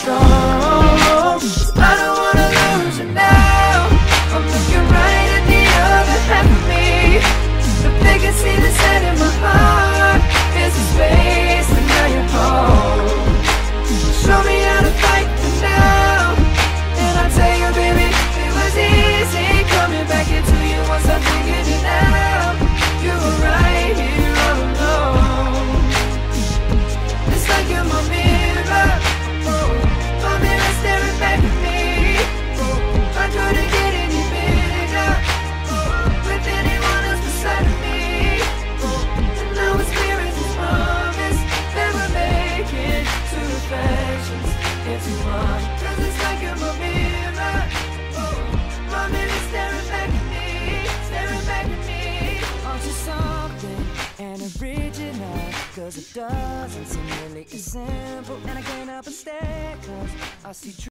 strong. I don't wanna lose you now. I'm looking right at the other half of me. The vacancy that's set in my heart is a space, and now you're home. Show me how to fight for now, and I'll tell you, baby, it was easy coming back into you once I figured it out. You were right here all alone. It's like you're my mirror, my mirror staring back at me. I couldn't get any bigger with anyone else beside of me. And now it's clear as this promise that we're making two reflections into one. 'Cause it's like you're my mirror, my mirror staring back at me, staring back at me. Aren't you something and original? 'Cause it doesn't seem really as simple, and I can't help but stare, 'cause I see